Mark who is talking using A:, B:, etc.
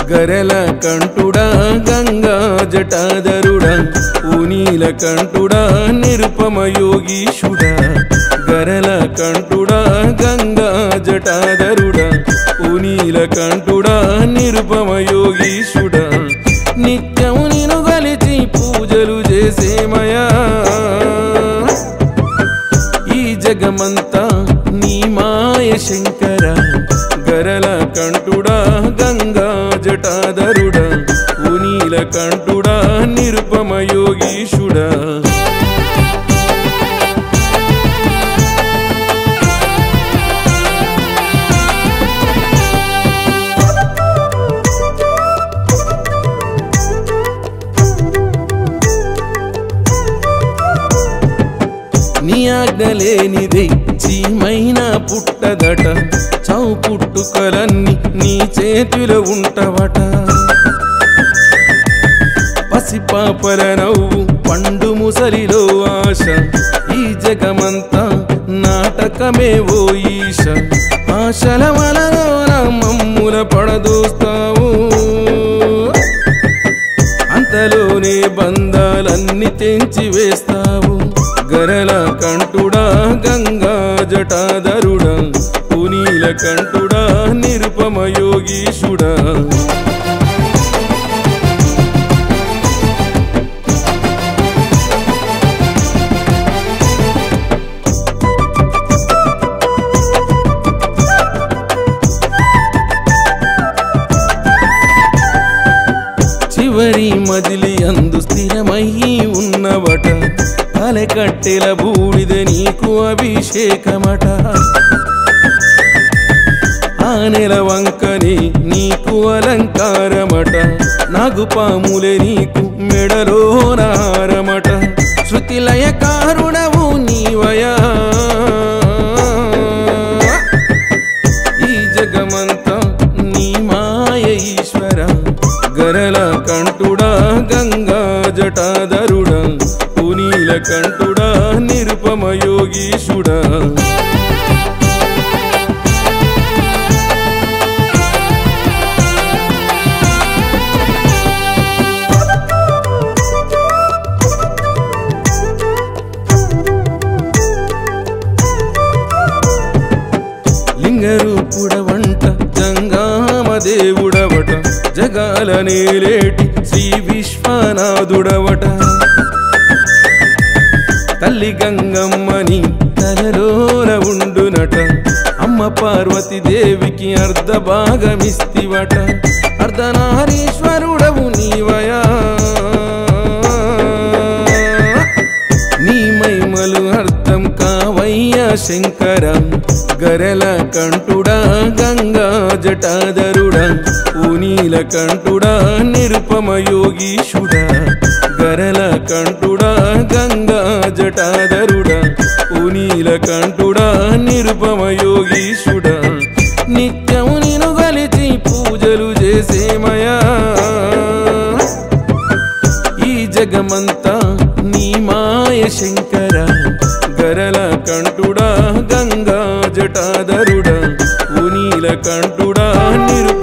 A: గరల కంఠుడా గంగా జటాధరుడా పూనీల కంఠుడా నిరుపమ యోగీశుడా గరల కంఠుడా గంగా జటాధరుడా పూనీల కంఠుడా నిరుపమ యోగీశుడా నిత్యము నిన్ను గలిచి పూజలు చేసేమయా ఈ జగమంతా నీ మాయ శంకర గరల కంఠుడా గంగా జటాధరుడా పూనీల కంఠుడా నిరుపమ యోగీశుడా నీ ఆజ్ఞలేనిదే చీమైనా పుట్టదట చావు పుట్టుకలన్నీ నీ చేతిలో ఉంటవట పసిపాపల నవ్వు పండు ముసలిలో ఆశ ఈ జగమంతా నాటకమే ఓ ఈశ ఆశల వలన మమ్ముల పడదోస్తావు అంతలోనే బంధాలన్నీ తెంచి వేస్తావు గరల కంఠుడా గంగా జటాధరుడా పూనీల కంఠుడా నిరుపమ యోగీశుడా చివరి మజిలి అందు స్థిరమయ్యి ఉన్నవట తలకట్టెల బూడిద నీకు అభిషేకమట ఆ నెల వంకని నీకు అలంకారమట నాగుపాములే నీకు మెడలో నారమట శృతిలయ కారుణవు నీవయా ఈ జగమంతా నీ మాయ ఈశ్వర గరల కంఠుడా గంగా జటాధరుడా పూనీల కంఠుడా నిరుపమ యోగీశుడా లింగరూపుడవంట జంగామ దేవుడవట జగాల నేలేటి శ్రీ విశ్వనాథుడవట తల్లి గంగమ్మని తలలోన ఉండునట అమ్మ పార్వతి దేవికి అర్ధ భాగమిస్తివట అర్ధనారీశ్వరుడవు నీవయా నీ మహిమలు అర్థం కావయ్యా శంకర గరల కంఠుడా గంగా జటాధరుడా పూనీల కంఠుడా నిరుపమ యోగీశుడా గరల కంఠుడా గంగా జటాధరుడా పూనీల కంఠుడా నిరుపమ యోగీశుడా నిత్యము నిన్ను గలిచి పూజలు చేసేమయా ఈ జగమంతా నీ మాయ శంకర గరల కంఠుడా గంగా జటాధరుడా పూనీల కంఠుడా నిరు